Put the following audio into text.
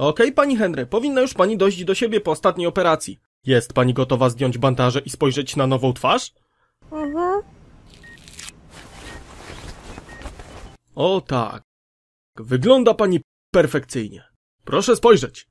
Okej, pani Henry, powinna już pani dojść do siebie po ostatniej operacji. Jest pani gotowa zdjąć bandaże i spojrzeć na nową twarz? O tak. Wygląda pani perfekcyjnie. Proszę spojrzeć.